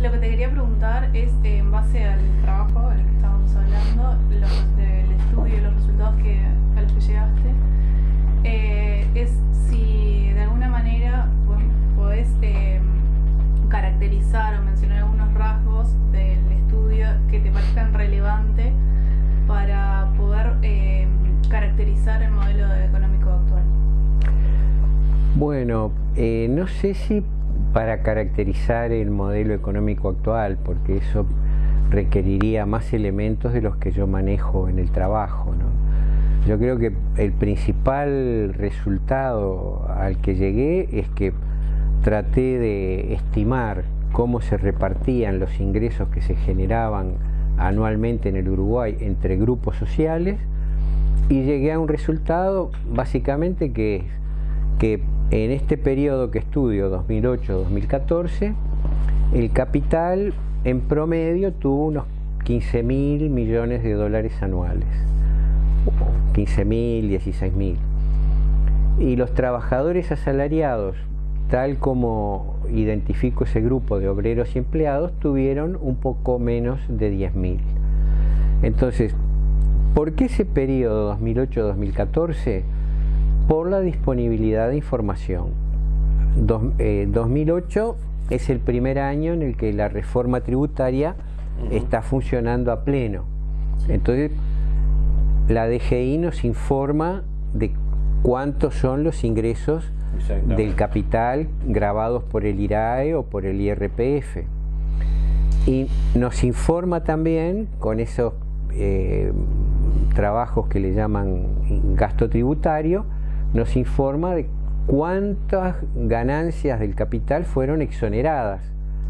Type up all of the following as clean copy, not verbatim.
lo que te quería preguntar es, en base al trabajo del que estábamos hablando, del estudio y los resultados a los que llegaste, es si de alguna manera podés caracterizar o mencionar algunos rasgos del estudio que te parezcan relevantes para poder caracterizar el modelo económico actual. Bueno, no sé si para caracterizar el modelo económico actual, porque eso requeriría más elementos de los que yo manejo en el trabajo, ¿no? Yo creo que el principal resultado al que llegué es que traté de estimar cómo se repartían los ingresos que se generaban anualmente en el Uruguay entre grupos sociales, y llegué a un resultado básicamente que es que en este periodo que estudio, 2008-2014, el capital en promedio tuvo unos 15.000 millones de dólares anuales, 15.000, 16.000, y los trabajadores asalariados, tal como identifico ese grupo de obreros y empleados, tuvieron un poco menos de 10.000. Entonces, ¿por qué ese periodo 2008-2014? Por la disponibilidad de información. 2008 es el primer año en el que la reforma tributaria está funcionando a pleno. Entonces, la DGI nos informa de cuántos son los ingresos del capital grabados por el IRAE o por el IRPF. Y nos informa también con esos trabajos que le llaman gasto tributario, nos informa de cuántas ganancias del capital fueron exoneradas,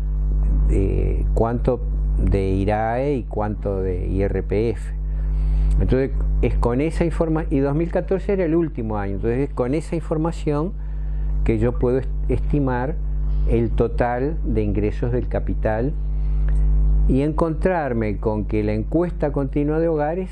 cuánto de IRAE y cuánto de IRPF. Entonces es con esa información, y 2014 era el último año, entonces es con esa información que yo puedo estimar el total de ingresos del capital y encontrarme con que la encuesta continua de hogares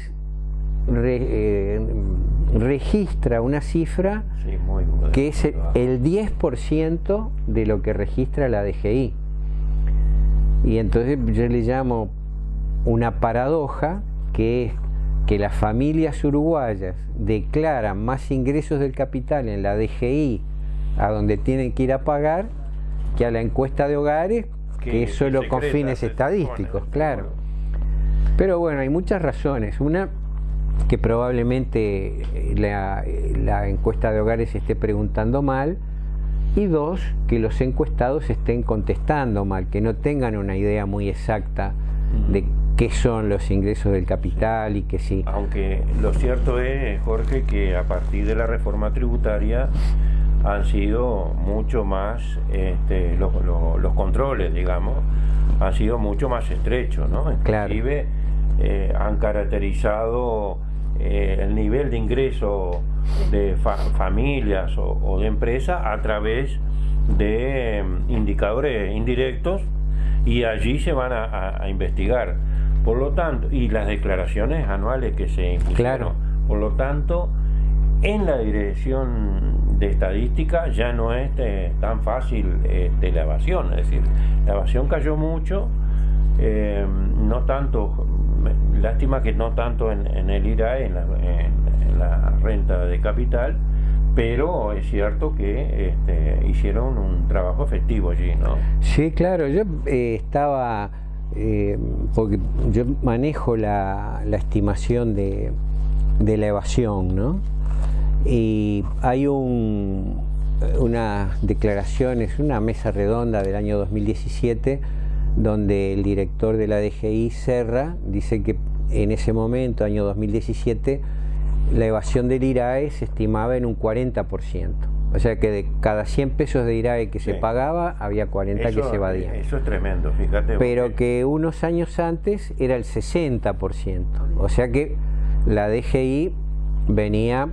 registra una cifra que es el 10% de lo que registra la DGI. Y entonces yo le llamo una paradoja, que es que las familias uruguayas declaran más ingresos del capital en la DGI, a donde tienen que ir a pagar, que a la encuesta de hogares, que es solo con fines estadísticos, claro. Pero bueno, hay muchas razones. Una, que probablemente la encuesta de hogares esté preguntando mal, y dos, que los encuestados estén contestando mal, que no tengan una idea muy exacta de qué son los ingresos del capital y que sí. Aunque lo cierto es, Jorge, que a partir de la reforma tributaria han sido mucho más, los controles, digamos, han sido mucho más estrechos, ¿no? Inclusive han caracterizado el nivel de ingreso de familias o de empresas a través de indicadores indirectos, y allí se van a investigar. Por lo tanto, y las declaraciones anuales que se impusieron. Claro. Por lo tanto, en la dirección de estadística ya no es tan fácil la evasión. Es decir, la evasión cayó mucho, no tanto, lástima que no tanto en el IRAE, en la renta de capital, pero es cierto que hicieron un trabajo efectivo allí, ¿no? Sí, claro, yo estaba, porque yo manejo la estimación de la evasión, ¿no? Y hay unas declaraciones, una mesa redonda del año 2017, donde el director de la DGI, Serra, dice que en ese momento, año 2017, la evasión del IRAE se estimaba en un 40%. O sea que de cada 100 pesos de IRAE que se pagaba, había 40 que se evadían. Eso es tremendo, fíjate. Pero que unos años antes era el 60%. O sea que la DGI venía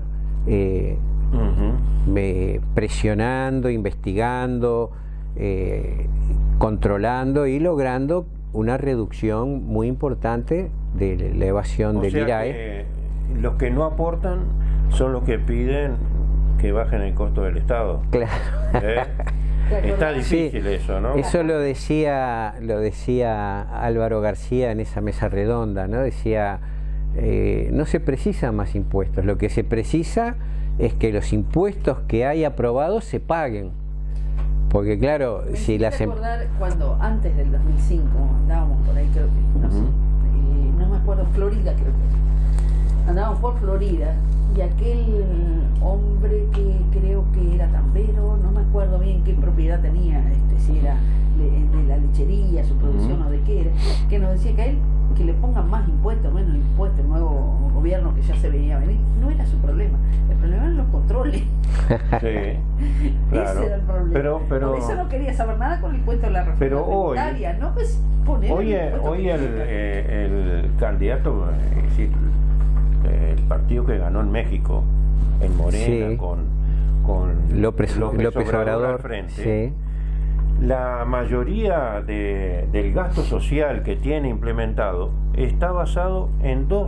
presionando, investigando, controlando y logrando una reducción muy importante de la evasión del IRAE. Que los que no aportan son los que piden que bajen el costo del Estado. Claro. Está difícil sí, eso, ¿no? Eso lo decía Álvaro García en esa mesa redonda, ¿no? Decía, no se precisan más impuestos, lo que se precisa es que los impuestos que hay aprobados se paguen. Porque claro, si las... recordar cuando antes del 2005 andábamos por ahí, creo que, no sé, no me acuerdo, Florida creo que. Andábamos por Florida y aquel hombre que creo que era tambero, no me acuerdo bien qué propiedad tenía, si era de la lechería, su producción o de qué era, que nos decía que a él que le pongan más impuestos, menos impuestos, el nuevo gobierno que ya se veía venir, no era su problema, el problema eran los controles. Sí, claro. Ese era el problema. Pero, por eso no quería saber nada con el impuesto de la reforma tributaria, ¿no? Pues poner hoy el candidato, es decir, el partido que ganó en México, en Morena, sí, con López Obrador al frente, sí, la mayoría del gasto social que tiene implementado está basado en dos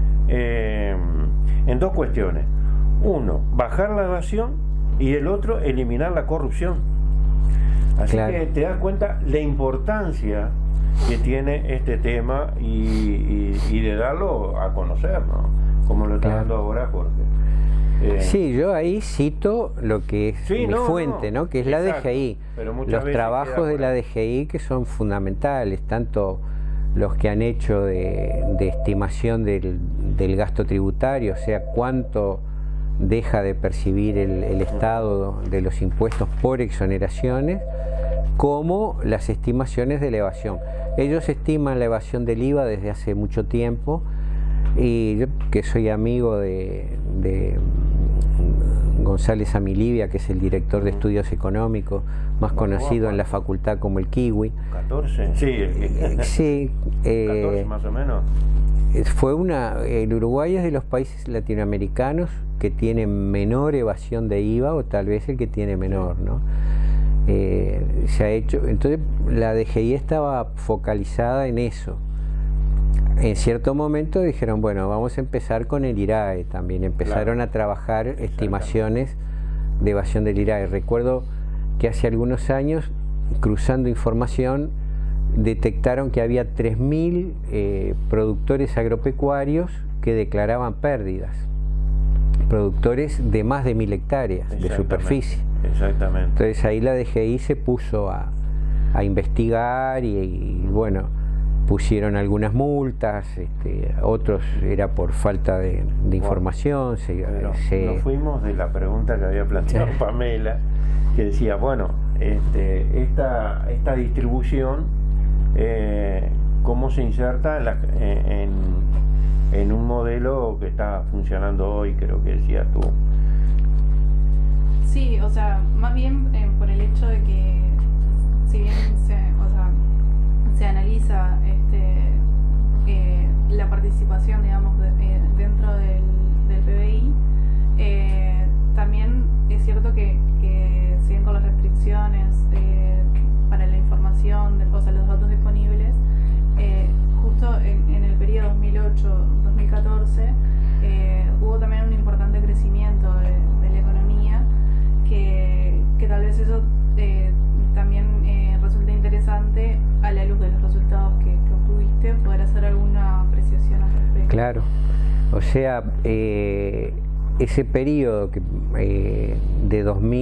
cuestiones. Uno, bajar la evasión, y el otro, eliminar la corrupción. Así claro, que te das cuenta la importancia que tiene este tema y de darlo a conocer, ¿no? Como lo está dando ahora Jorge. Sí, yo ahí cito lo que es mi fuente, ¿no? Que es exacto, la DGI, los trabajos de la DGI que son fundamentales, tanto los que han hecho de estimación del gasto tributario, o sea, cuánto deja de percibir el Estado de los impuestos por exoneraciones, como las estimaciones de la evasión. Ellos estiman la evasión del IVA desde hace mucho tiempo, y yo, que soy amigo de González Amilibia, que es el director de estudios económicos, más conocido en la facultad como el Kiwi. 14, sí, 14 más o menos. El Uruguay es de los países latinoamericanos que tiene menor evasión de IVA, o tal vez el que tiene menor, ¿no? Se ha hecho, entonces la DGI estaba focalizada en eso. En cierto momento dijeron, bueno, vamos a empezar con el IRAE también. Empezaron a trabajar estimaciones de evasión del IRAE. Recuerdo que hace algunos años, cruzando información, detectaron que había 3.000 productores agropecuarios que declaraban pérdidas. Productores de más de 1.000 hectáreas de superficie. Exactamente. Entonces ahí la DGI se puso a investigar y bueno, pusieron algunas multas, otros era por falta de información. Nos fuimos de la pregunta que había planteado Pamela, que decía, bueno, esta distribución, ¿cómo se inserta en un modelo que está funcionando hoy, creo que decías tú? Sí, o sea, más bien por el hecho de que, si bien se analiza la participación, digamos, dentro del PBI, también es cierto que siguen con las restricciones para la información, o sea, los datos disponibles. Justo en el periodo 2008-2014 hubo también un importante crecimiento de la economía, que tal vez eso también resulta interesante a la luz de los resultados que obtuviste, poder hacer alguna apreciación al respecto. Claro, o sea, ese periodo de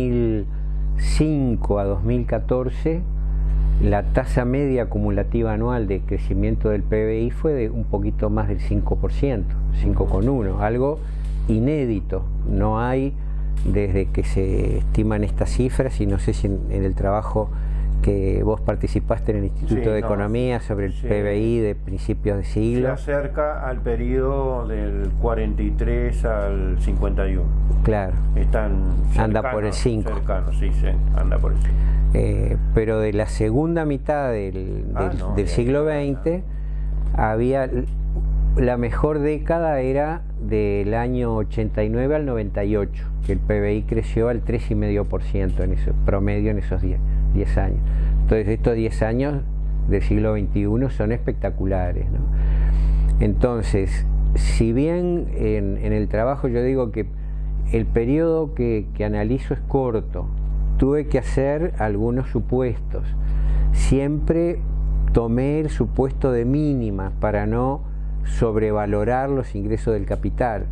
2005 a 2014, la tasa media acumulativa anual de crecimiento del PBI fue de un poquito más del 5%, 5,1%, algo inédito. No hay, desde que se estiman estas cifras, y no sé si en el trabajo que vos participaste en el Instituto de Economía sobre el PBI de principios de siglo. Se acerca al periodo del 43 al 51. Claro. Anda por el 5. Anda por el 5. Pero de la segunda mitad del siglo XX, había la mejor década era del año 89 al 98, que el PBI creció al 3,5% en ese promedio en esos 10 años. Entonces estos 10 años del siglo XXI son espectaculares, ¿no? Entonces, si bien en el trabajo yo digo que el periodo que analizo es corto, tuve que hacer algunos supuestos. Siempre tomé el supuesto de mínima para no sobrevalorar los ingresos del capital.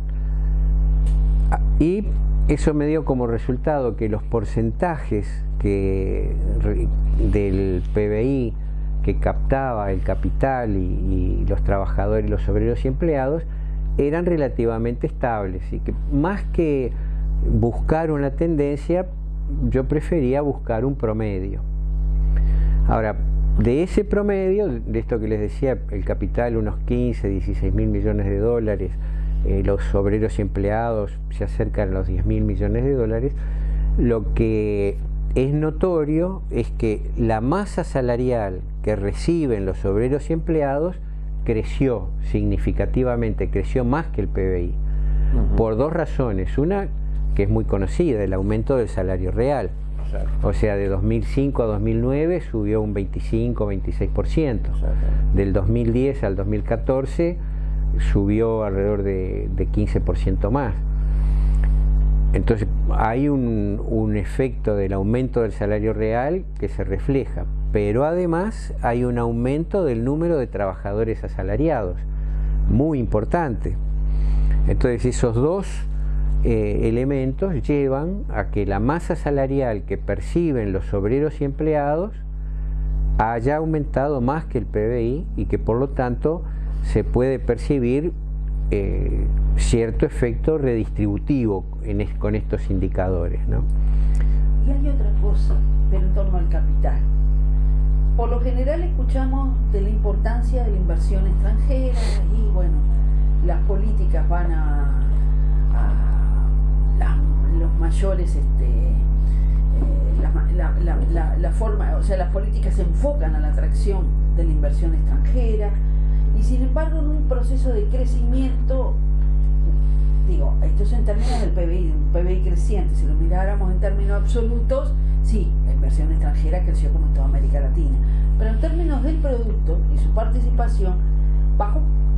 Y eso me dio como resultado que los porcentajes del PBI que captaba el capital y los trabajadores, los obreros y empleados eran relativamente estables, y que más que buscar una tendencia, yo prefería buscar un promedio. Ahora, de ese promedio, de esto que les decía, el capital unos 15, 16 mil millones de dólares, los obreros y empleados se acercan a los 10 mil millones de dólares, lo que es notorio es que la masa salarial que reciben los obreros y empleados creció significativamente, creció más que el PBI, por dos razones. Una, que es muy conocida, el aumento del salario real. O sea, de 2005 a 2009 subió un 25-26%. Del 2010 al 2014 subió alrededor de 15% más. Entonces hay un efecto del aumento del salario real que se refleja, pero además hay un aumento del número de trabajadores asalariados, muy importante. Entonces esos dos elementos llevan a que la masa salarial que perciben los obreros y empleados haya aumentado más que el PBI, y que por lo tanto se puede percibir cierto efecto redistributivo con estos indicadores, ¿no? Y hay otra cosa, pero en torno al capital. Por lo general escuchamos de la importancia de la inversión extranjera, y bueno, las políticas van los mayores, la forma, o sea, las políticas se enfocan a la atracción de la inversión extranjera, y sin embargo en un proceso de crecimiento, digo, esto es en términos del PBI, un PBI creciente. Si lo miráramos en términos absolutos, sí, la inversión extranjera creció como en toda América Latina, pero en términos del producto y su participación bajó.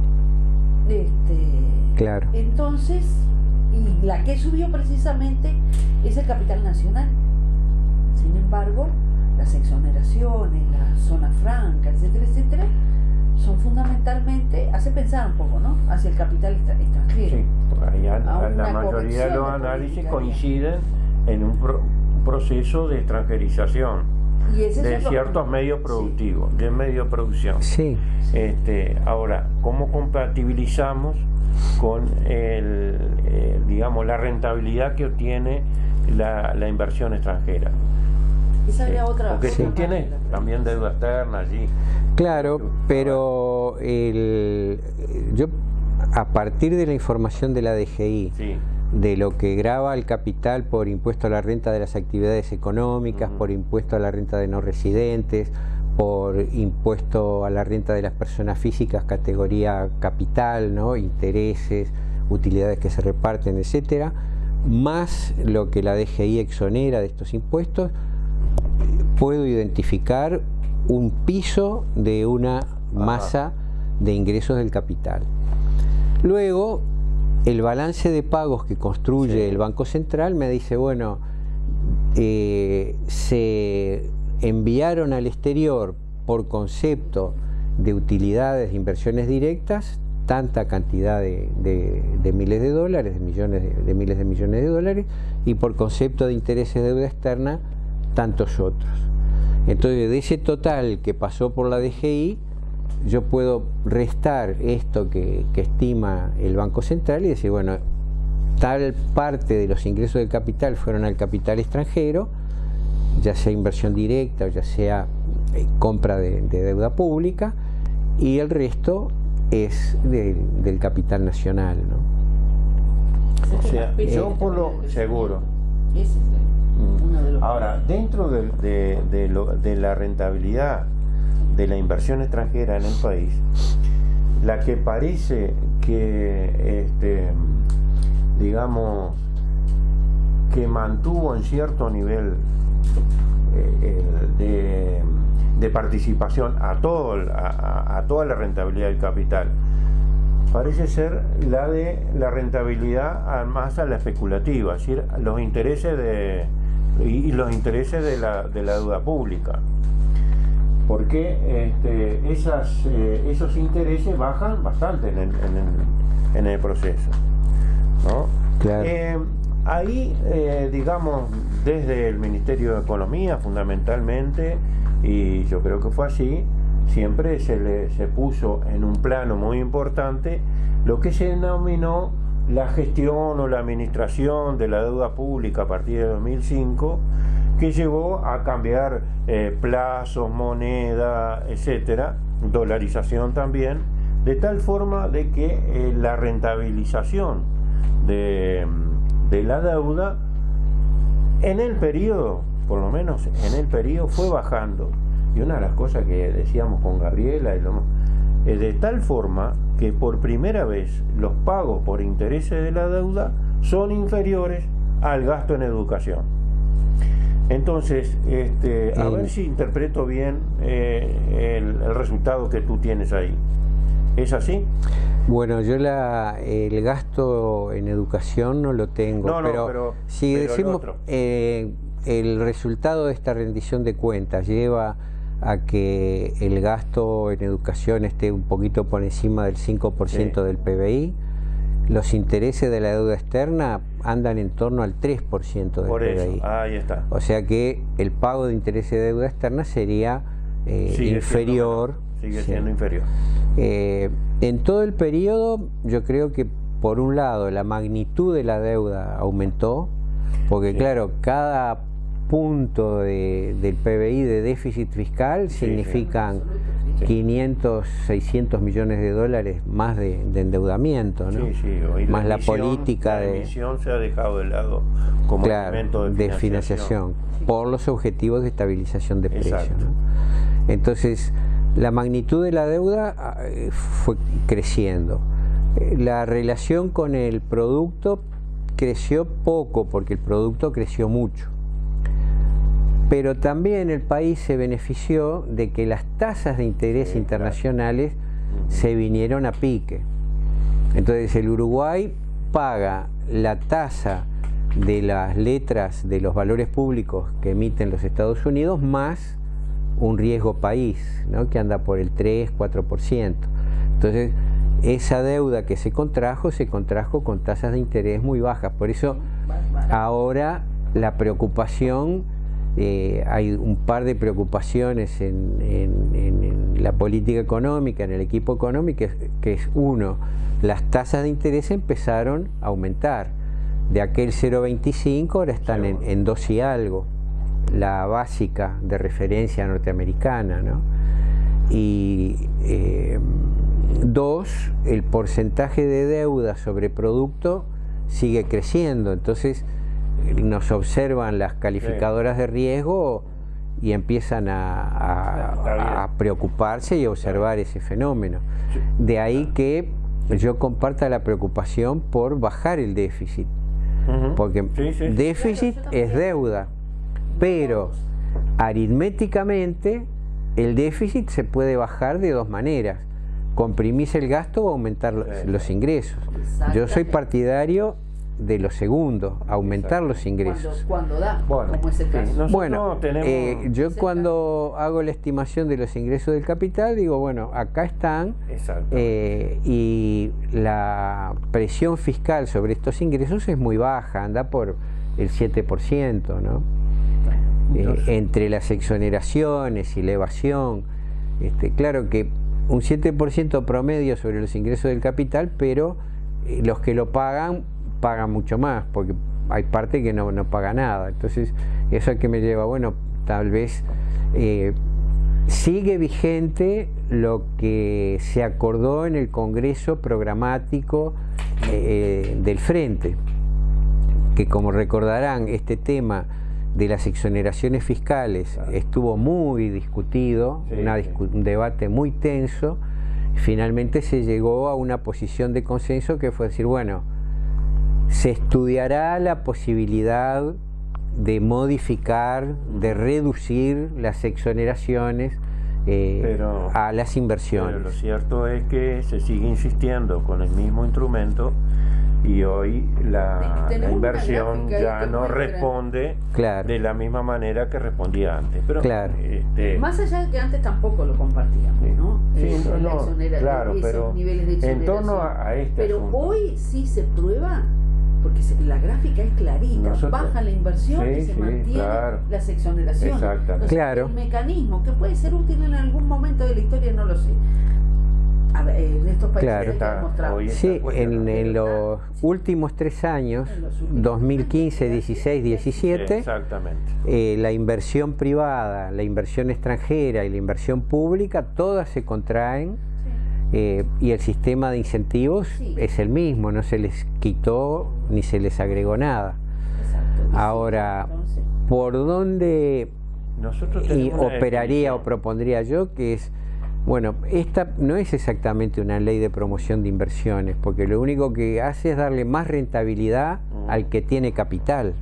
Claro. Entonces, y la que subió precisamente es el capital nacional. Sin embargo, las exoneraciones, la zona franca, etcétera, etcétera, son fundamentalmente, hace pensar un poco, ¿no?, hacia el capital extranjero. Sí, la mayoría de los análisis coinciden en un proceso de extranjerización de ciertos medios productivos, sí, de medio de producción. Sí. Ahora, ¿cómo compatibilizamos con digamos, la rentabilidad que obtiene la inversión extranjera? Esa era otra. Porque sí, tiene también deuda externa allí. Claro, pero yo, a partir de la información de la DGI, sí, de lo que grava el capital por impuesto a la renta de las actividades económicas, por impuesto a la renta de no residentes, por impuesto a la renta de las personas físicas categoría capital, ¿no?, intereses, utilidades que se reparten, etcétera, más lo que la DGI exonera de estos impuestos, puedo identificar un piso de una masa de ingresos del capital. Luego, el balance de pagos que construye el Banco Central me dice, bueno, se enviaron al exterior por concepto de utilidades, de inversiones directas, tanta cantidad de miles de dólares, de miles de millones de dólares, y por concepto de intereses de deuda externa, tantos otros. Entonces, de ese total que pasó por la DGI, yo puedo restar esto que estima el Banco Central y decir, bueno, tal parte de los ingresos del capital fueron al capital extranjero, ya sea inversión directa o ya sea compra de deuda pública, y el resto es del capital nacional, ¿no? O sea, yo por lo seguro. Ahora, dentro de la rentabilidad de la inversión extranjera en el país, la que parece que, digamos, que mantuvo en cierto nivel de participación a toda la rentabilidad del capital, parece ser la de la rentabilidad más a la especulativa, es decir, los intereses y los intereses de la deuda pública, porque esos intereses bajan bastante en el proceso, ¿no? Claro. Ahí, digamos, desde el Ministerio de Economía fundamentalmente, y yo creo que fue así, siempre se puso en un plano muy importante lo que se denominó la gestión o la administración de la deuda pública a partir de 2005, que llevó a cambiar plazos, moneda, etcétera, dolarización también, de tal forma de que la rentabilización de la deuda en el periodo, por lo menos en el periodo, fue bajando. Y una de las cosas que decíamos con Gabriela, de tal forma que por primera vez los pagos por intereses de la deuda son inferiores al gasto en educación. Entonces, a ver si interpreto bien el resultado que tú tienes ahí. ¿Es así? Bueno, yo el gasto en educación no lo tengo, pero si decimos el resultado de esta rendición de cuentas lleva a que el gasto en educación esté un poquito por encima del 5% del PBI, los intereses de la deuda externa andan en torno al 3% del PBI. Ahí está. O sea que el pago de intereses de deuda externa sería inferior. Sigue siendo inferior. En todo el periodo, yo creo que por un lado la magnitud de la deuda aumentó, porque claro, cada punto del PBI de déficit fiscal significan 500, 600 millones de dólares más de endeudamiento, ¿no? Más la política de emisión se ha dejado de lado como elemento de financiación por los objetivos de estabilización de precios, ¿no? Entonces, la magnitud de la deuda fue creciendo. La relación con el producto creció poco, porque el producto creció mucho. Pero también el país se benefició de que las tasas de interés internacionales se vinieron a pique. Entonces el Uruguay paga la tasa de las letras de los valores públicos que emiten los Estados Unidos más un riesgo país, ¿no? Que anda por el 3-4%. Entonces esa deuda que se contrajo con tasas de interés muy bajas. Por eso ahora la preocupación, hay un par de preocupaciones en la política económica, en el equipo económico, que es uno, las tasas de interés empezaron a aumentar. De aquel 0,25 ahora están en 2 y algo, la básica de referencia norteamericana, ¿no? Y 2, el porcentaje de deuda sobre producto sigue creciendo. Entonces nos observan las calificadoras de riesgo y empiezan a preocuparse y a observar ese fenómeno. De ahí que yo comparta la preocupación por bajar el déficit, porque déficit es deuda, pero aritméticamente el déficit se puede bajar de 2 maneras: comprimir el gasto o aumentar los ingresos. Yo soy partidario de lo segundo, aumentar los ingresos. Cuando da, como es el caso. Bueno, yo cuando hago la estimación de los ingresos del capital digo, bueno, acá están, y la presión fiscal sobre estos ingresos es muy baja, anda por el 7%, ¿no? Entre las exoneraciones y la evasión, claro que un 7% promedio sobre los ingresos del capital, pero los que lo pagan mucho más, porque hay parte que no paga nada. Entonces, eso es que me lleva, bueno, tal vez sigue vigente lo que se acordó en el Congreso programático del Frente, que, como recordarán, este tema de las exoneraciones fiscales estuvo muy discutido, un debate muy tenso. Finalmente se llegó a una posición de consenso que fue decir, bueno, se estudiará la posibilidad de modificar, de reducir las exoneraciones a las inversiones. Pero lo cierto es que se sigue insistiendo con el mismo instrumento y hoy la inversión ya no responde de la misma manera que respondía antes. Pero, más allá de que antes tampoco lo compartíamos, ¿no? Claro, pero en torno a este pero asunto. Hoy sí se prueba, porque la gráfica es clarita, baja la inversión y se mantiene las exoneraciones. Entonces, el mecanismo que puede ser útil en algún momento de la historia, no lo sé. A ver, en estos países hay que demostrar. Sí, en los últimos 3 años, 2015, 16, 17, la inversión privada, la inversión extranjera y la inversión pública, todas se contraen. Y el sistema de incentivos es el mismo, no se les quitó ni se les agregó nada. Ahora, ¿por dónde operaría o propondría yo? Que es, bueno, esta no es exactamente una ley de promoción de inversiones, porque lo único que hace es darle más rentabilidad al que tiene capital.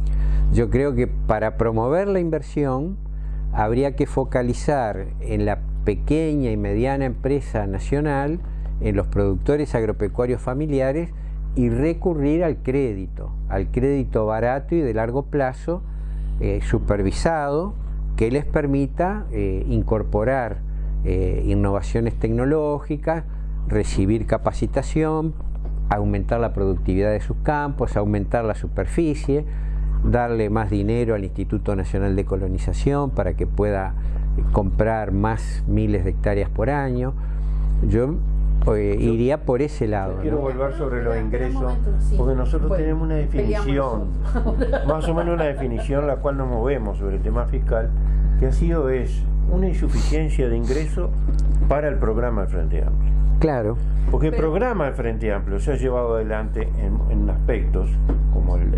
Yo creo que para promover la inversión habría que focalizar en la pequeña y mediana empresa nacional, en los productores agropecuarios familiares, y recurrir al crédito barato y de largo plazo, supervisado, que les permita incorporar innovaciones tecnológicas, recibir capacitación, aumentar la productividad de sus campos, aumentar la superficie, darle más dinero al Instituto Nacional de Colonización para que pueda comprar más miles de hectáreas por año. Yo iría por ese lado. Quiero volver sobre los ingresos, porque nosotros tenemos una definición, más o menos una definición la cual nos movemos sobre el tema fiscal, que ha sido una insuficiencia de ingresos para el programa del Frente Amplio. Claro. Porque el programa del Frente Amplio se ha llevado adelante en aspectos como el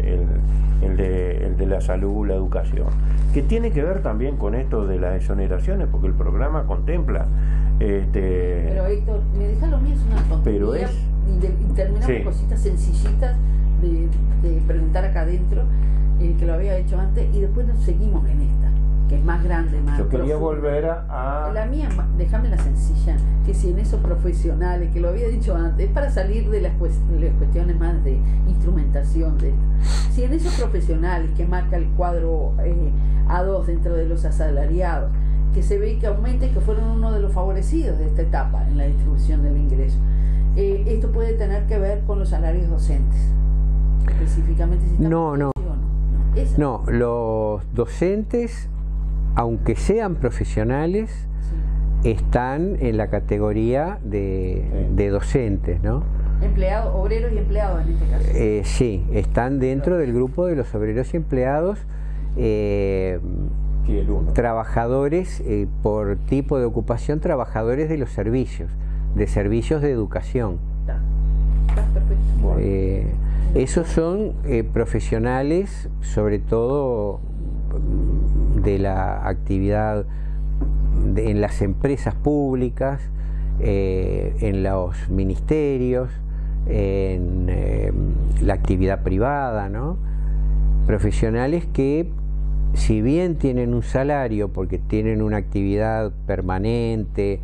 de la salud, la educación, que tiene que ver también con esto de las exoneraciones, porque el programa contempla pero Héctor, me deja lo mío, es una tontería, y terminamos cositas sencillitas de preguntar acá adentro, que lo había hecho antes, y después nos seguimos en esta, que es más grande, más yo quería profunda. Volver a... La mía, déjame la sencilla, que si en esos profesionales, que lo había dicho antes, es para salir de las cuestiones más de instrumentación de esto. Si en esos profesionales que marca el cuadro A2 dentro de los asalariados, que se ve que aumenta y que fueron uno de los favorecidos de esta etapa en la distribución del ingreso, esto puede tener que ver con los salarios docentes, específicamente si no, los docentes, aunque sean profesionales, están en la categoría de docentes, ¿no? Empleados, obreros y empleados en este caso. Sí, están dentro del grupo de los obreros y empleados, trabajadores, por tipo de ocupación, trabajadores de los servicios, de educación. Está perfecto. Esos son profesionales, sobre todo de la actividad en las empresas públicas, en los ministerios, en la actividad privada, ¿no? Profesionales que, si bien tienen un salario porque tienen una actividad permanente,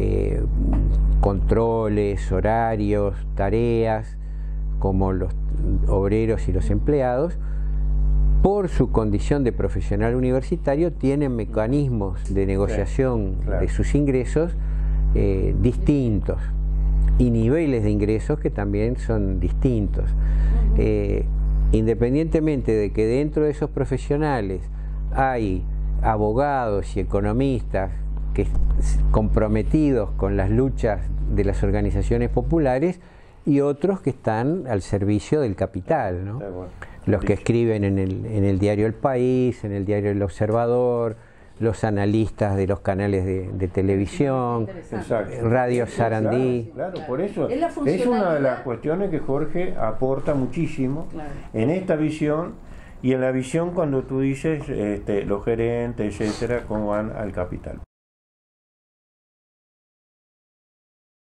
controles, horarios, tareas, como los obreros y los empleados, por su condición de profesional universitario tienen mecanismos de negociación de sus ingresos distintos, y niveles de ingresos que también son distintos. Independientemente de que dentro de esos profesionales hay abogados y economistas que comprometidos con las luchas de las organizaciones populares, y otros que están al servicio del capital, ¿no? Los que escriben en el diario El País, en el diario El Observador, los analistas de los canales de televisión, Radio Sarandí. Claro, por eso es una de las cuestiones que Jorge aporta muchísimo en esta visión, y en la visión cuando tú dices los gerentes, etcétera, cómo van al capital.